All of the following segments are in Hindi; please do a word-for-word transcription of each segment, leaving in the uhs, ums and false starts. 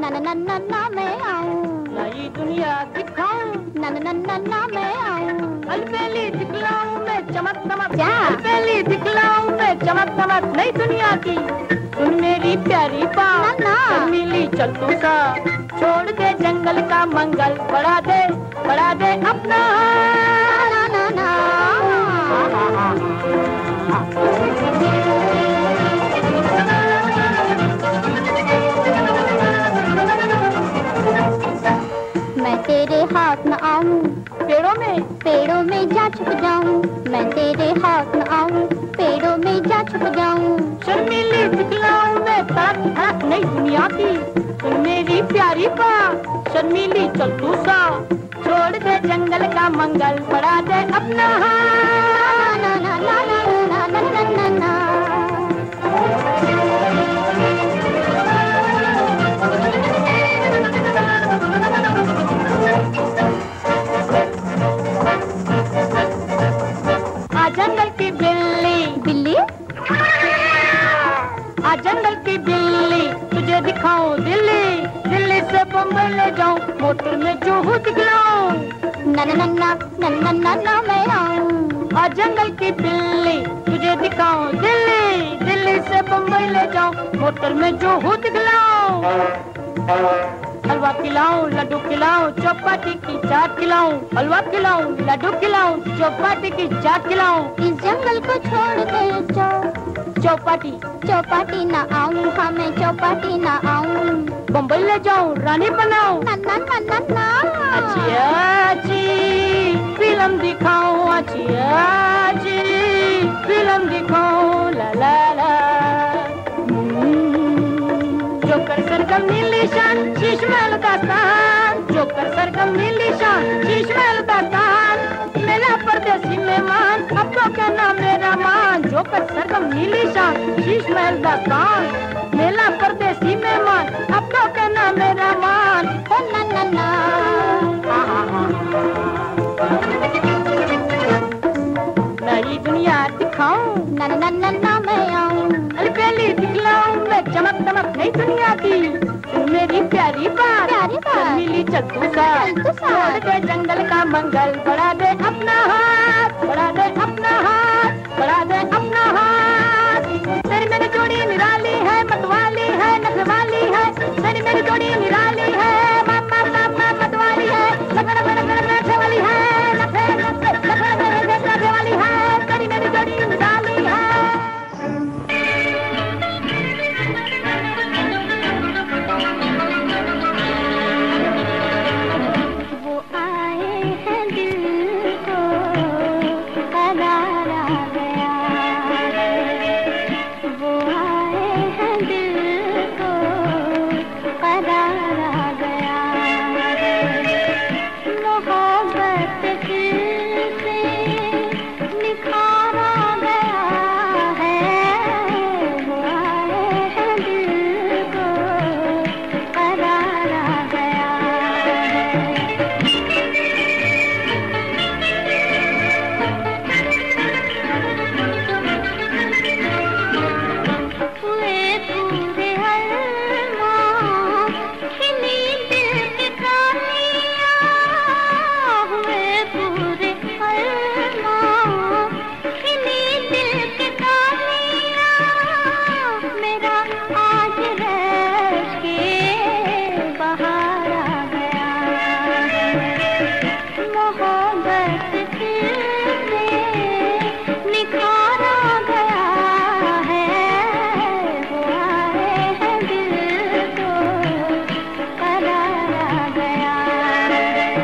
ना ना ना ना मैं आऊं, नई दुनिया दिखाऊं, ना ना ना ना मैं आऊं, अलबेली दिखलाऊं मैं चमक दमक, क्या? अलबेली दिखलाऊं मैं चमक दमक नई दुनिया की। सुन मेरी प्यारी बात, ना ना मिली चल तू सा, छोड़ दे जंगल का मंगल, बढ़ा दे बढ़ा दे अपना। ना ना ना मैं तेरे हाथ न आऊं, पेड़ों में पेड़ों में जा छुप जाऊं, मैं तेरे हाथ न आऊं, पेड़ों में जा छुप जाऊं, शर्मीली दिखलाऊं मैं ताक नई दुनिया की। सुन मेरी प्यारी बात, शर्मीली चल तू सा, छोड़ दे जंगल का मंगल, बढ़ा दे अपना। ना ना ना ना ना ना ना ना ना आ जंगल की बिल्ली, बिल्ली आ जंगल की बिल्ली, तुझे दिखाऊं दिल्ली, दिल्ली से बम्बई ले जाऊं, मोटर में जुहू दिखलाऊं। ना ना ना ना ना ना ना ना मैं आऊं, आ जंगल की बिल्ली, तुझे दिखाऊं दिल्ली, दिल्ली से बम्बई ले जाऊं, मोटर में जुहू दिखलाऊं। हलवा खिलाऊं, लड्डू खिलाऊं, चौपाटी की चाट खिलाऊं, हलवा खिलाऊं, लड्डू खिलाऊं, चौपाटी की चाट खिलाऊं। इस जंगल को छोड़ दे चौ चौपाटी चौपाटी ना आऊं, हाँ मैं चौपाटी ना आऊं, बम्बई ले जाऊं, रानी बनाऊं। ना ना ना ना ना अच्छी अच्छी फिल्म दिखाऊं, अच्छी अच्छी फिल्म दिखाऊं, ला ला ला। जोकर सरगम नीली शान, शीश महल दास्तान, जोकर सरगम नीली शान, शीश महल दास्तान, मेरा परदेसी मेहमान, अब तो कहना मेरा मान। जोकर सरगम नीली शान, शीश महल दास्तान, मेरा परदेसी मेहमान, अब तो कहना मेरा मान। ओ ना ना ना नई दुनिया दिखाऊं, ना ना ना ना ना मैं आऊं, अलबेली दिखलाऊं मैं चमक दमक नई दुनिया की। सुन मेरी प्यारी बात, प्यारी बात। मिली चल तू सा, चल तू सा। छोड़ दे जंगल का मंगल, बढ़ा दे अपना हाथ, बढ़ा दे अपना हाथ, बढ़ा दे अपना हाथ। तेरी मेरी जोड़ी निराली है, मतवाली है, नखवाली है, तेरी मेरी जोड़ी निराली है, मामा मामा मतवाली है, लखन लखन लखन वाली है, लखे लखे लखन लखन वाली है, तेरी मेरी जोड़ी निराली है। वो आए हैं दिल को करार आ गया, वो आए हैं दिल को करार आ गया, मोहब्बत फिर से निखारा गया है, वो आए हैं दिल को करार आ गया है। हुए पूरे अरमान, खिली दिल की कलियां, हुए पूरे अरमान, खिली दिल की कलियां, मेरा आज रश के बाहर आ गया है, मोहब्बत फिर से निखार आ गया है, वो आए हैं दिल को करार आ गया है।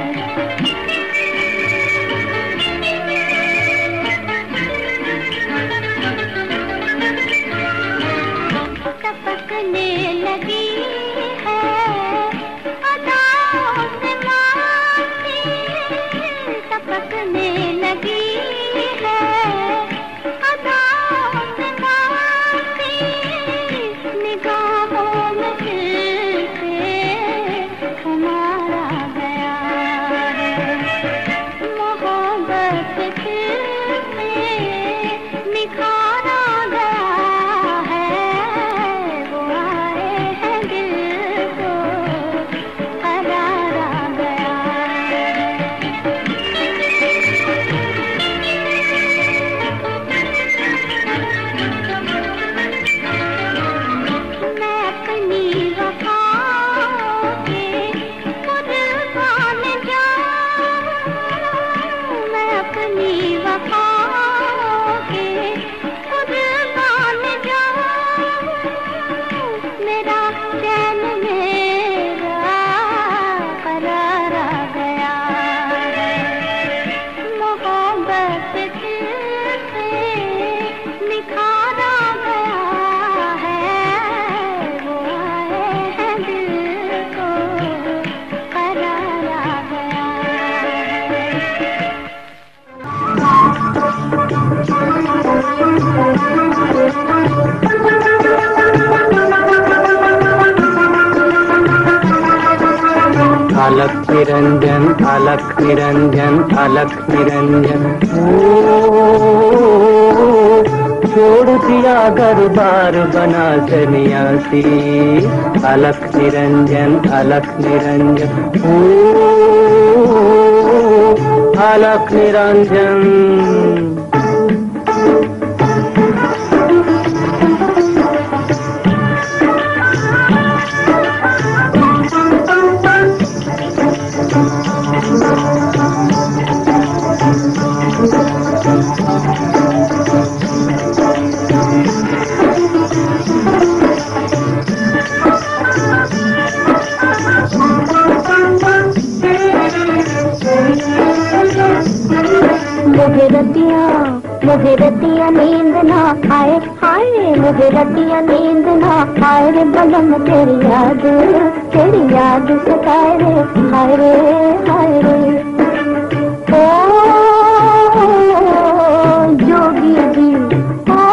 टपकने लगी है अदाओं से माटी, अलख निरंजन अलख निरंजन। छोड़ दिया घर बार बना सन्यासी, अलख निरंजन अलख निरंजन। ओ अलख निरंजन। मुझे रतिया मुझे रतिया नींद ना आए, हाय मुझे रतिया नींद ना आए रे बलम, तेरी याद तेरी याद सताए रे, हाय रे हाय रे। ओ जोगी जी ओ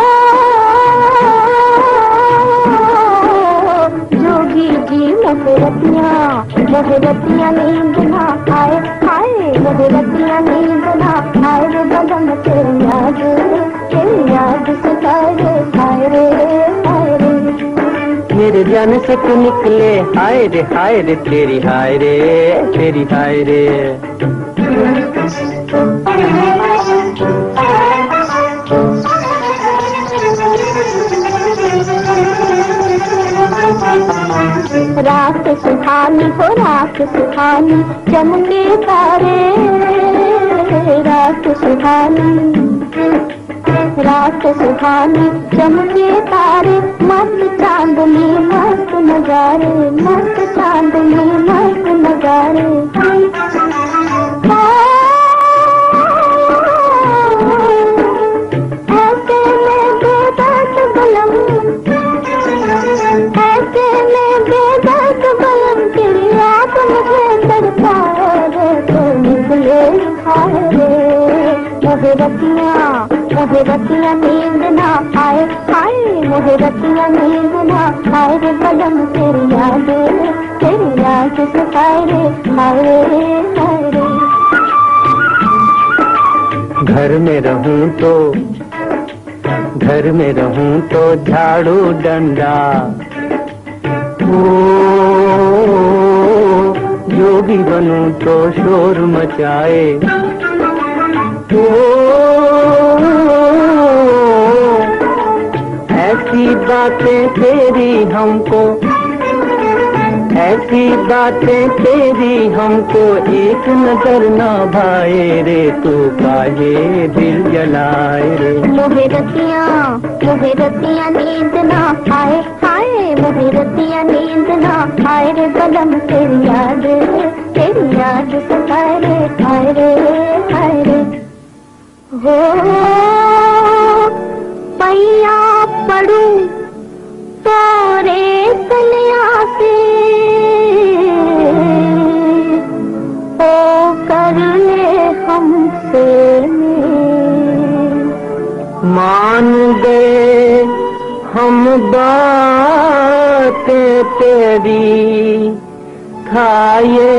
जोगी जी, मुझे रतिया मुझे रतिया नींद ना आए, हाय मुझे रतिया नींद ना आए रे बलम, तेरी याद तेरी याद सताए रे, हाय रे हाय रे। मेरे जान से तू निकले, हाय रे हाय रे तेरी हाय रे तेरी हाय रे। रात सुहानी हो रात सुहानी, चमके तारे, रात सुहानी रात सुहानी चमके तारे, मस्त चांदनी मस्त नजारे, मस्त चांदनी मस्त नजारे। ऐसे में बेदर्द बलम, ऐसे में बेदर्द बलम, तेरी याद मुझे तड़पाए रे, तो निकले हाय रे। मुझे रतिया मुझे रतिया नींद ना आए, हाय मुझे रतिया नींद ना आए रे बलम, तेरी याद तेरी याद सताए रे, हाय रे हाय रे। घर में रहूं तो घर में रहूं तो झाड़ू डंडा, ओ जोगी बनूं तो शोर मचाए, ओ ऐसी बातें तेरी हमको ऐसी बातें तेरी हमको एक नजर ना भाए रे, तू काहे दिल जलाए रे। मुझे रतिया मुझे रतिया नींद ना आए, हाय मुझे रतिया नींद ना आए रे बलम, तेरी याद तेरी याद सताए रे, हाय रे हाय रे। हो पैया पड़ू तोरे कलिया से, ओ कर ले हमसे मान गए हम बातें तेरी, खाए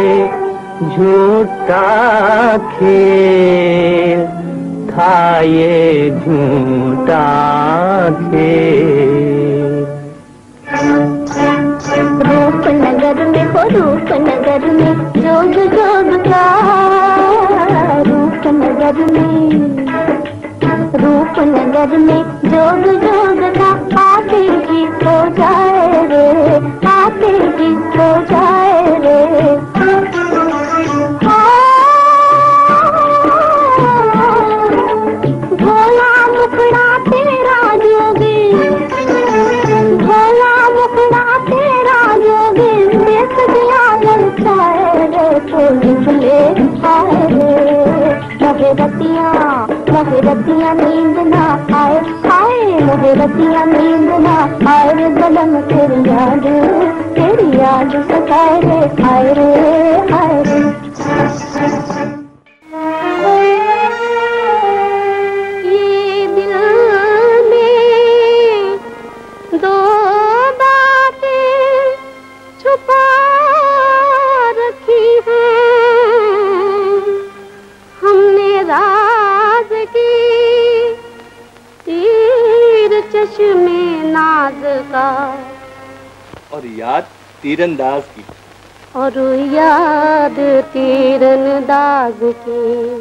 झूठा खेल खाए झूठा खेल। रूपनगर में हो रूपनगर में जोग जोग का, रूपनगर में रूपनगर में जोग जोग का, आते ही हो जाए रे, आते ही हो जाए रे। भोला मुखड़ा तेरा जोगी, भोला मुखड़ा तेरा जोगी, देख दिया ललचाए रे, तो निकले आए रे। मुझे रतिया मुझे रतिया नींद ना आए, हाय मुझे रतिया नींद ना आए रे बलम, तेरी याद तेरी याद सताए रे, हाय रे हाय रे। ये दिल में दो बातें छुपा रखी हैं, चश्मे नाज का, और याद तीरंदाज की, और याद तीरंदाज की।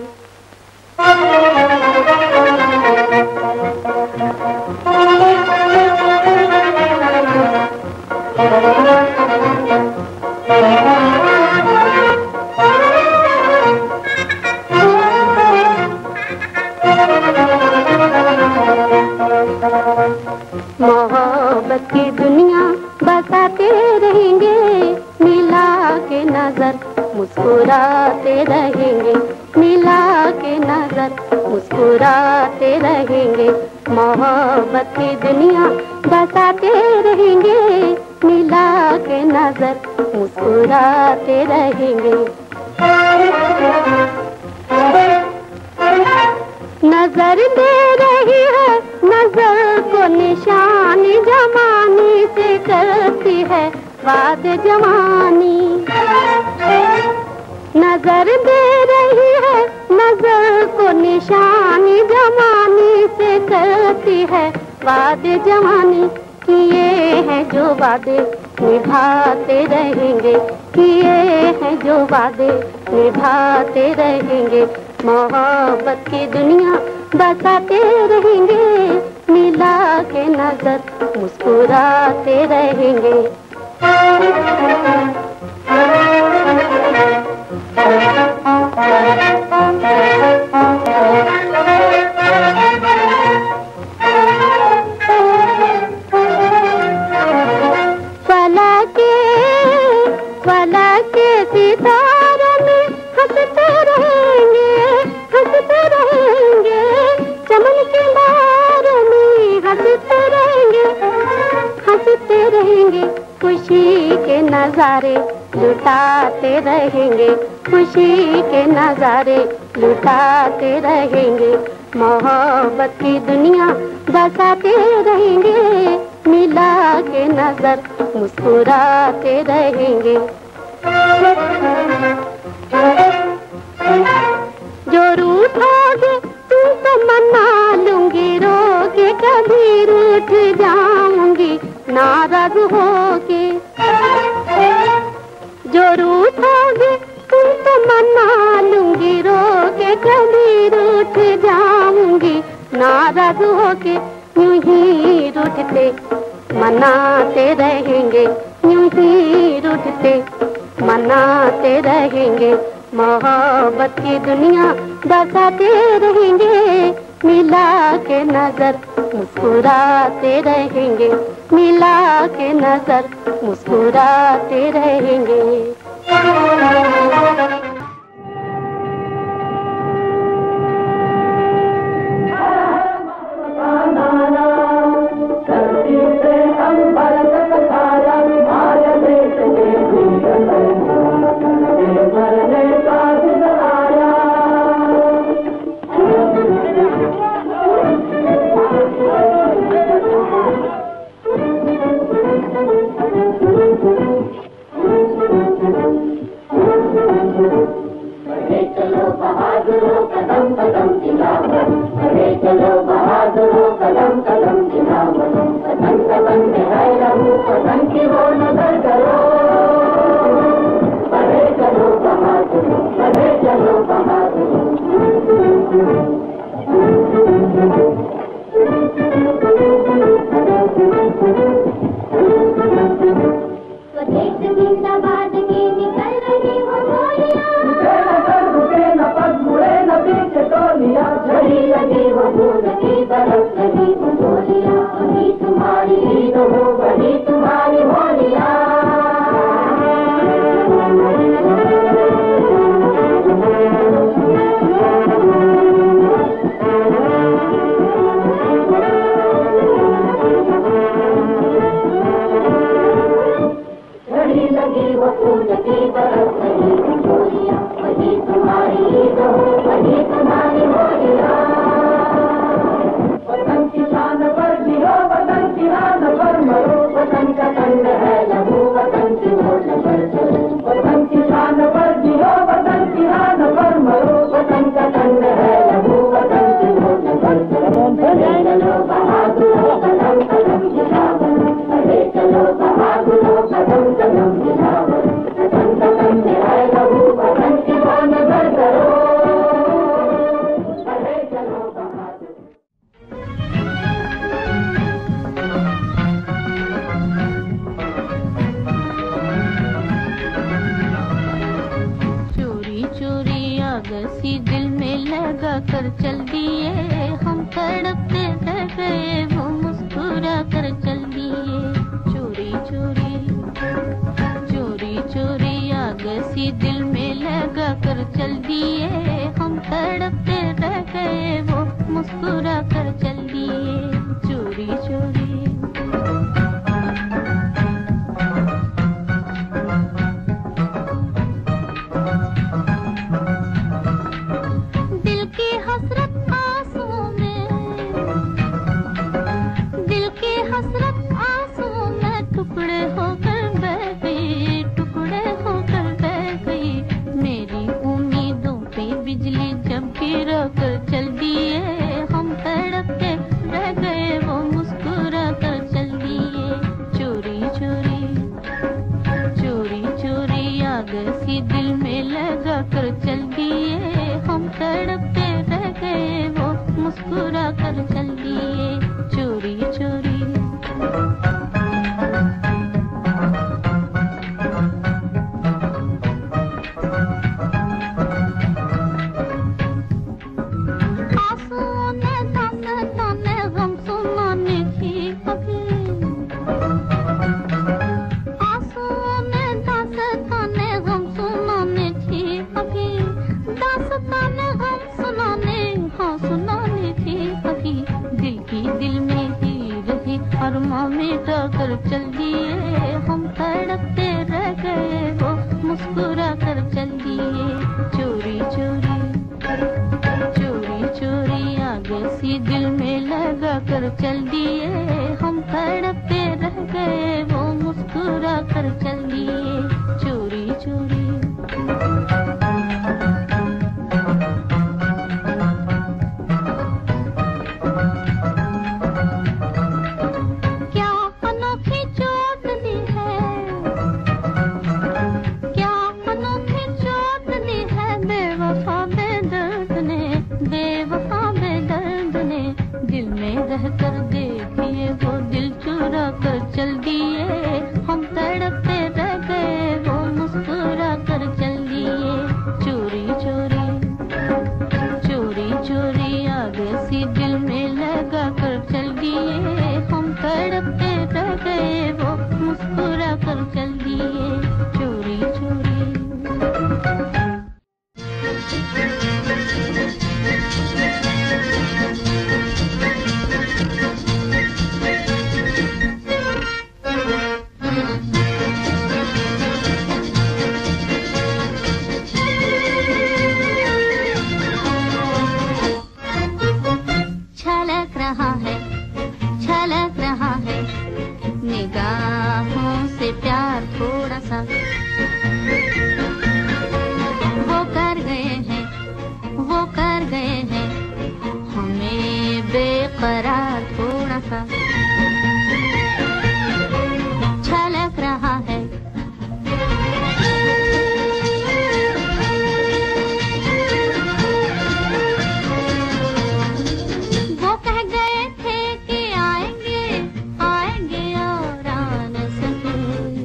मोहब्बत की दुनिया बसाते रहेंगे, मिला के नजर मुस्कुराते रहेंगे, मिला के नजर मुस्कुराते रहेंगे। मोहब्बत की दुनिया बसाते रहेंगे, मिला के नजर मुस्कुराते रहेंगे। नजर दे रही है, नजर को निशानी जमानी से करती है वाद जवानी। नजर दे रही है, नजर को निशानी जमानी से करती है वाद जवानी। किए हैं जो वादे निभाते रहेंगे, किए हैं जो वादे निभाते रहेंगे। मोहब्बत की दुनिया बसाते रहेंगे, मिला के नजर मुस्कुराते रहेंगे। फलके फलके सितारों में हंसते रहेंगे, हंसते रहेंगे। चमन के बारों में हंसते रहेंगे, हंसते रहेंगे। खुशी के नजारे लुटाते रहेंगे, खुशी के नजारे लुटाते रहेंगे। मोहब्बत की दुनिया बसाते रहेंगे, मिला के नजर मुस्कुराते रहेंगे। जो रूठोगे तुमसे मना लूंगी, रोके कभी रूठ जाऊंगी नाराज होके। जो रूठोगे तुमसे मना लूंगी, रोके कभी रूठ जाऊंगी नाराज होके। यूं ही रूठते मनाते रहेंगे, यूं ही रूठते मनाते रहेंगे। मोहब्बत की दुनिया बसाते रहेंगे, मिला के नजर मुस्कुराते रहेंगे, मिला के नजर मुस्कुराते रहेंगे। आग सी दिल में लगा कर चल दिए, हम तड़पते रह गए वो मुस्कुरा कर चल दिए। चोरी चोरी चोरी चोरी आग सी दिल में लगा कर चल दिए, हम तड़पते रह गए वो मुस्कुरा कर चल दिए। चोरी चोरी टुकड़े होकर बह गई, टुकड़े होकर बह गई। मेरी उम्मीदों पे बिजली जब गिरा कर चल दिए, हम तड़पते रह गए वो मुस्कुरा कर चल दिए। चोरी चोरी चोरी चोरी आग सी दिल में लगा कर चल दिए, हम तड़पते रह गए वो मुस्कुरा कर चल दिए। चोरी चोरी मिटा कर चल दिए, हम तड़पते रह गए वो मुस्कुरा कर चल दिए। चोरी चोरी चोरी चोरी आग सी दिल में लगा कर चल दिए, हम तड़पते रह गए वो मुस्कुरा कर चल दिए। चोरी चोरी रहकर देखिए वो दिल चुरा कर चल दिए, हम तड़पते रह गए वो मुस्कुरा कर चल दिए। चोरी चोरी चोरी चोरी आग सी दिल में लगा कर चल दिए, हम तड़पते रह गए वो मुस्कुरा कर चल दिए। चोरी चोरी निगाहों से प्यार थोड़ा सा वो कर गए हैं, वो कर गए हैं हमें बेकरार थोड़ा सा। छलक रहा है वो कह गए थे कि आएंगे आएंगे और आ न सके,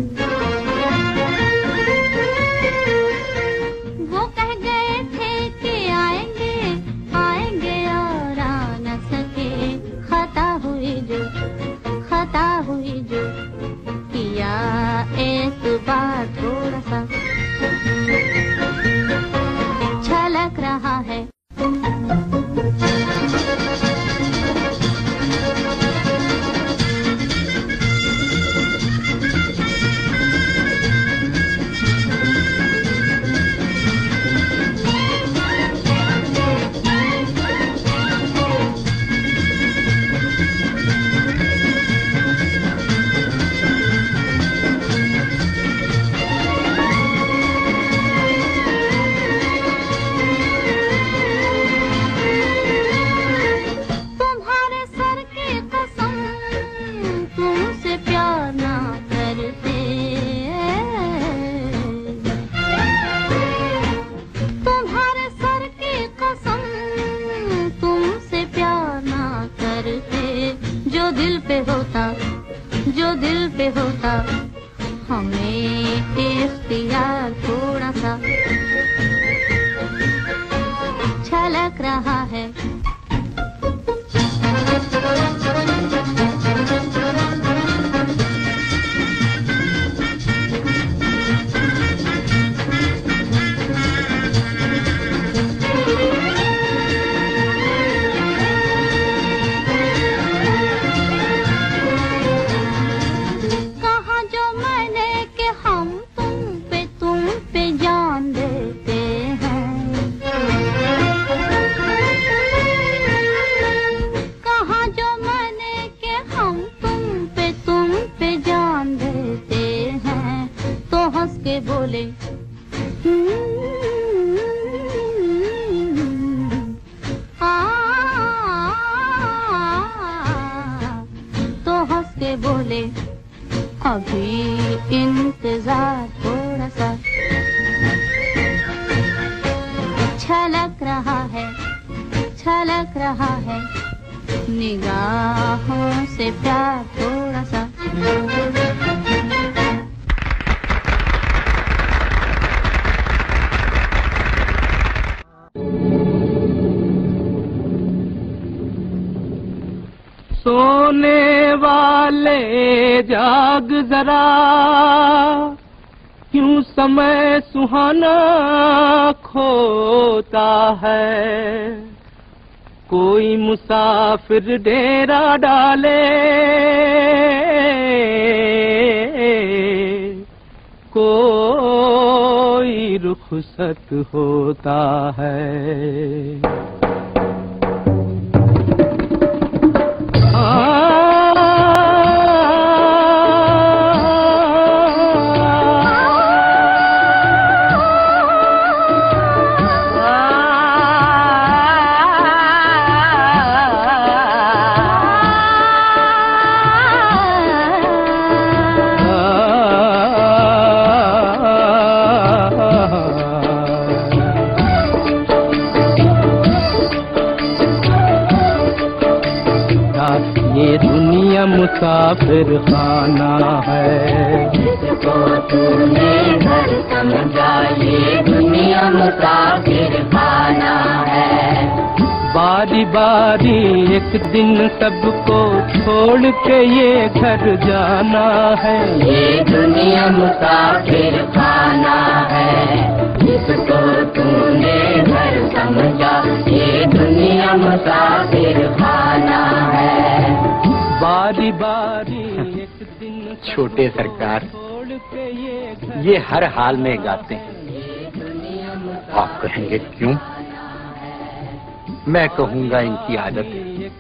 वो कह गए थे कि आएंगे आएंगे और आ न सके। खता हुई जो खता हुई जो किया एक बार थोड़ा सा। छलक रहा है जो दिल पे होता हमें इख्तियार थोड़ा सा। छलक रहा है। बोले आ, तो हंस के बोले अभी इंतजार थोड़ा सा। छलक रहा है, छलक रहा है निगाहों से प्यार थोड़ा सा। सोने वाले जाग जरा, क्यों समय सुहाना खोता है। कोई मुसाफिर डेरा डाले, कोई रुखसत होता है। ये दुनिया मुसाफिर खाना है। जिसको तूने घर समझा ये दुनिया मुसाफिर खाना है। बारी बारी एक दिन सबको छोड़ के ये घर जाना है। ये दुनिया मुसाफिर खाना है। जिसको तूने घर समझा ये दुनिया मुसाफिर खाना है। बारी बारी एक दिन छोटे सरकार ये हर हाल में गाते हैं। आप कहेंगे क्यों? मैं कहूँगा इनकी आदत है।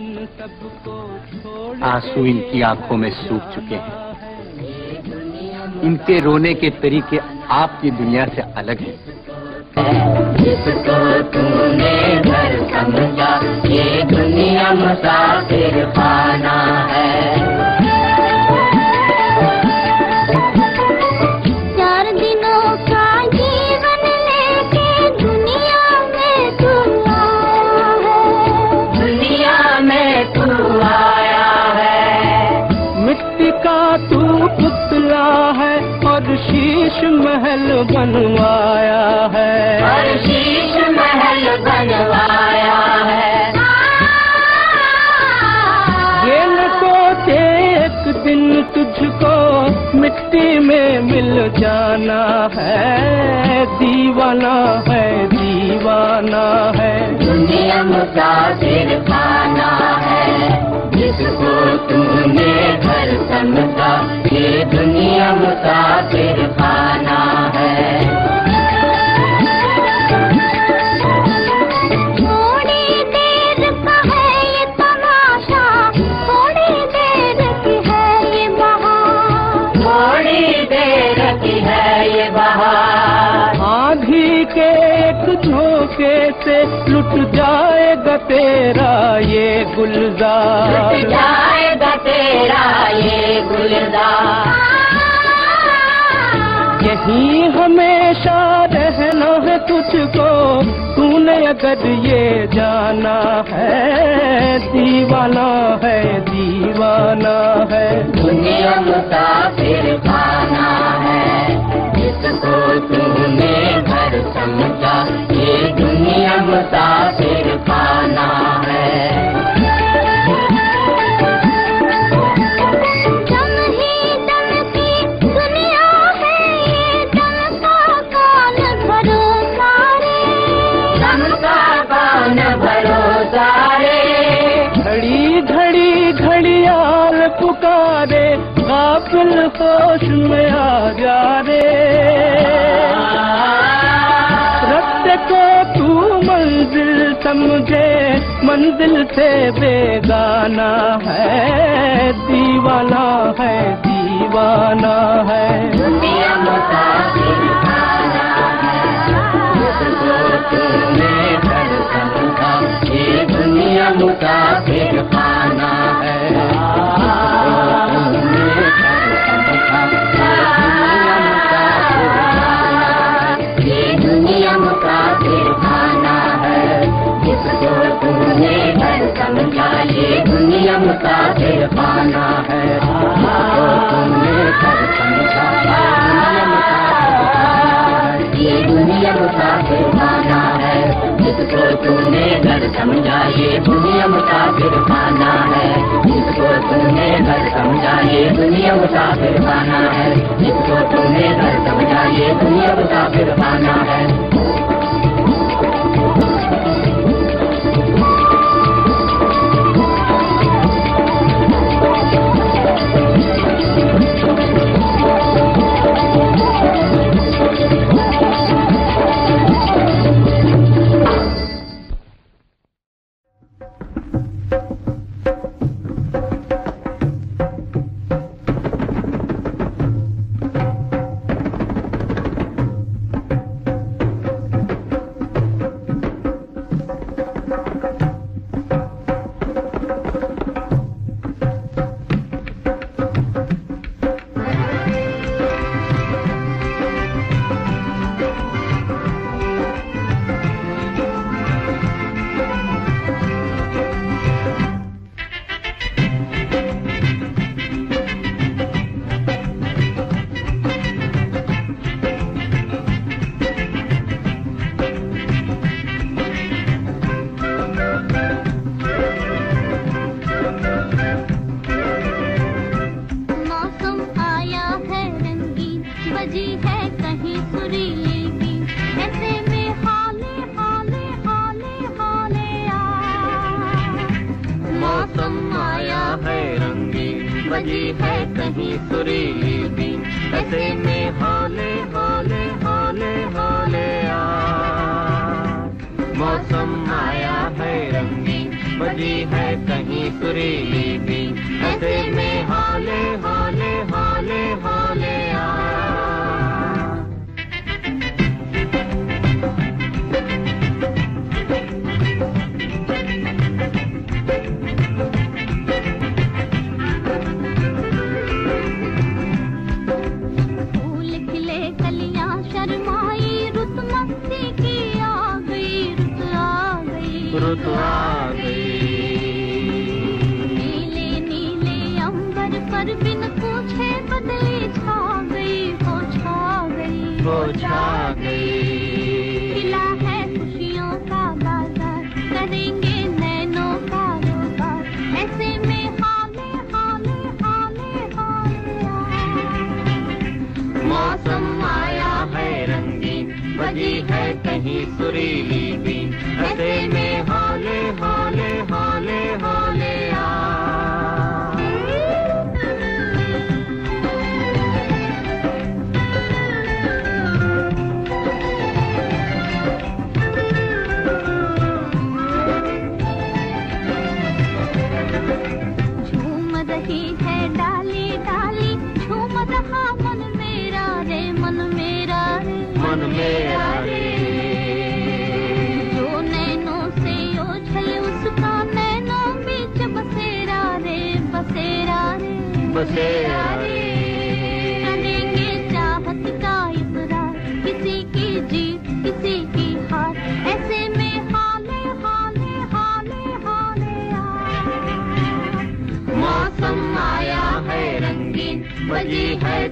आंसू इनकी आंखों में सूख चुके हैं। इनके रोने के तरीके आपकी दुनिया से अलग हैं। जिसको तूने घर समझा ये दुनिया मुसाफिर खाना है। चार दिनों का जीवन लेके दुनिया में तू आया है। दुनिया में तू आया है। मिट्टी का तू पुतला है और शीश महल बनवाया है। और शीश महल बनवाया है। ये न सोचे एक दिन तुझको मिट्टी में मिल जाना है। दीवाना है, दीवाना है। दुनिया मुसाफिर खाना है। जिसको तूने घर समझा ये दुनिया मुसाफिर खाना है। थोड़ी देर का है ये तमाशा, थोड़ी देर की है ये बहार। थोड़ी देर की है ये बहार। आंधी के एक झोंके से लुट जाएगा तेरा ये गुलजार। लुट जाएगा तेरा ये गुलजार। यहीं हमेशा रहना है तुझको, तूने अगर ये जाना है। दीवाना है, दीवाना है। दुनिया मुसाफिर खाना है। जिसको तूने घर समझा ये दुनिया मुसाफिर होश में आ जा रे, रास्ते को तू मंजिल समझे, मंजिल से बेगाना है, दीवाना है, दीवाना है। दुनिया मुसाफिर खाना है, जिसको तूने घर समझा, ये दुनिया मुसाफिर खाना है, जिसको तूने घर समझा, ये दुनिया मुसाफिर खाना है, जिसको तूने घर समझा, ये दुनिया मुसाफिर खाना है, जिसको तूने घर समझा, ये दुनिया मुसाफिर खाना है, जिसको तूने घर समझा, ये दुनिया मुसाफिर खाना है, जिसको तूने घर समझा, ये दुनिया मुसाफिर खाना है।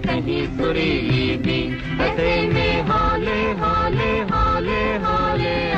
सुरीली भी ऐसे में हाले हाले हाले हाले